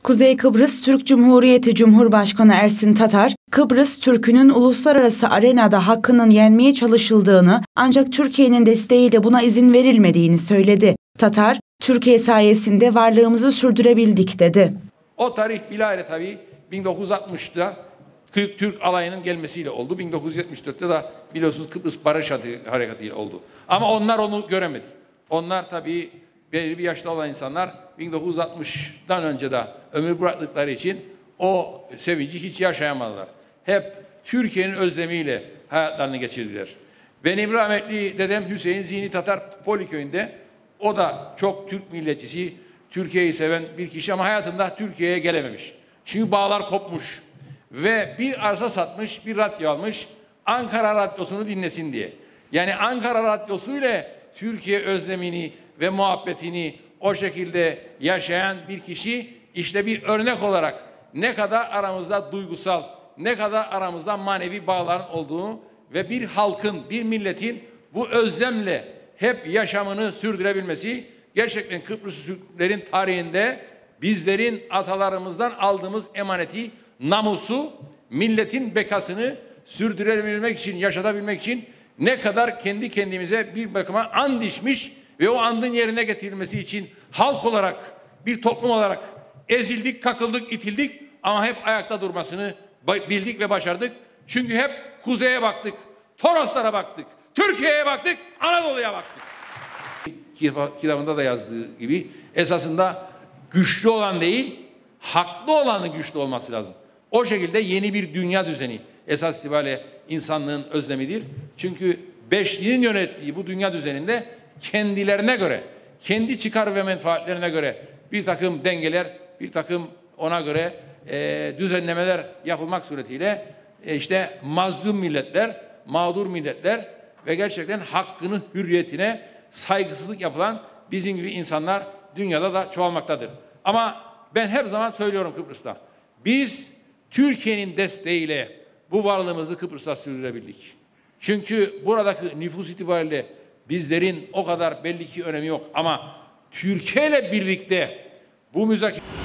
Kuzey Kıbrıs Türk Cumhuriyeti Cumhurbaşkanı Ersin Tatar, Kıbrıs Türk'ünün uluslararası arenada hakkının yenmeye çalışıldığını ancak Türkiye'nin desteğiyle buna izin verilmediğini söyledi. Tatar, Türkiye sayesinde varlığımızı sürdürebildik dedi. O tarih bilahare tabii 1960'da Türk alayının gelmesiyle oldu. 1974'te de biliyorsunuz Kıbrıs Barış Harekatı ile oldu. Ama onlar onu göremedi. Onlar tabii belirli bir yaşta olan insanlar 1960'dan önce de ömür bıraktıkları için o sevinci hiç yaşayamadılar. Hep Türkiye'nin özlemiyle hayatlarını geçirdiler. Benim rahmetli dedem Hüseyin Zihni Tatar Poliköy'ünde, o da çok Türk milletçisi, Türkiye'yi seven bir kişi ama hayatında Türkiye'ye gelememiş. Çünkü bağlar kopmuş ve bir arsa satmış, bir radyo almış, Ankara Radyosu'nu dinlesin diye. Yani Ankara Radyosu ile Türkiye özlemini ve muhabbetini o şekilde yaşayan bir kişi, işte bir örnek olarak ne kadar aramızda duygusal, ne kadar aramızda manevi bağların olduğunu ve bir halkın, bir milletin bu özlemle hep yaşamını sürdürebilmesi, gerçekten Kıbrıs Türklerin tarihinde bizlerin atalarımızdan aldığımız emaneti, namusu, milletin bekasını sürdürebilmek için, yaşatabilmek için ne kadar kendi kendimize bir bakıma and içmiş ve o andın yerine getirilmesi için halk olarak, bir toplum olarak ezildik, kakıldık, itildik ama hep ayakta durmasını bildik ve başardık. Çünkü hep kuzeye baktık, Toroslara baktık, Türkiye'ye baktık, Anadolu'ya baktık. Kitabında da yazdığı gibi esasında güçlü olan değil, haklı olanın güçlü olması lazım. O şekilde yeni bir dünya düzeni esas itibariyle insanlığın özlemidir. Çünkü beşliğin yönettiği bu dünya düzeninde kendilerine göre, kendi çıkar ve menfaatlerine göre bir takım dengeler, bir takım ona göre düzenlemeler yapılmak suretiyle işte mazlum milletler, mağdur milletler ve gerçekten hakkını, hürriyetine saygısızlık yapılan bizim gibi insanlar dünyada da çoğalmaktadır. Ama ben her zaman söylüyorum Kıbrıs'ta, biz Türkiye'nin desteğiyle bu varlığımızı Kıbrıs'ta sürdürebildik. Çünkü buradaki nüfus itibariyle bizlerin o kadar belli ki önemi yok. Ama Türkiye ile birlikte bu müzakere...